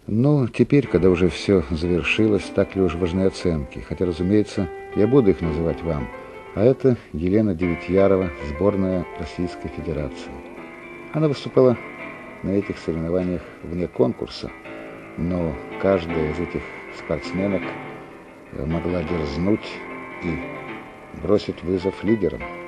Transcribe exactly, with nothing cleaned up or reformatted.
Ну, теперь, когда уже все завершилось, так ли уж важны оценки? Хотя, разумеется, я буду их называть вам. А это Елена Девятьярова, сборная Российской Федерации. Она выступала на этих соревнованиях вне конкурса, но каждая из этих спортсменок могла дерзнуть и бросить вызов лидерам.